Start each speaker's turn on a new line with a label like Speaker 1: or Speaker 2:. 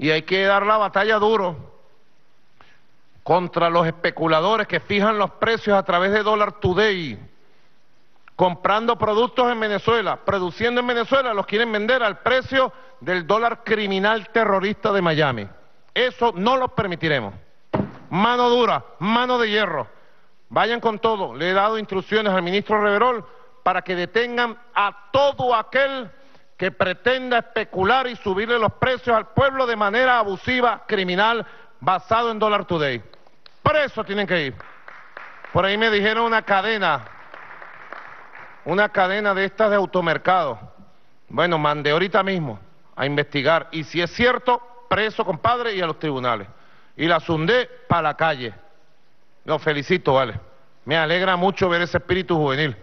Speaker 1: y hay que dar la batalla duro contra los especuladores que fijan los precios a través de Dollar Today, comprando productos en Venezuela, produciendo en Venezuela, los quieren vender al precio del dólar criminal terrorista de Miami. Eso no lo permitiremos. Mano dura, mano de hierro. Vayan con todo. Le he dado instrucciones al ministro Reverol para que detengan a todo aquel que pretenda especular y subirle los precios al pueblo de manera abusiva, criminal, basado en Dollar Today. Presos tienen que ir. Por ahí me dijeron una cadena de estas de automercado. Bueno, mandé ahorita mismo a investigar, y si es cierto, preso, compadre, y a los tribunales. Y la Sundé para la calle. Los felicito, vale. Me alegra mucho ver ese espíritu juvenil.